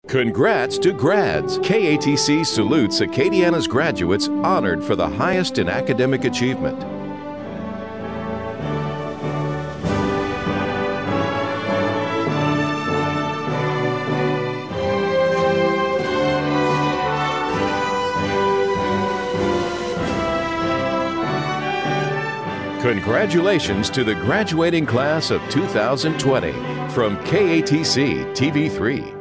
Congrats to grads! KATC salutes Acadiana's graduates honored for the highest in academic achievement. Congratulations to the graduating class of 2020 from KATC TV3.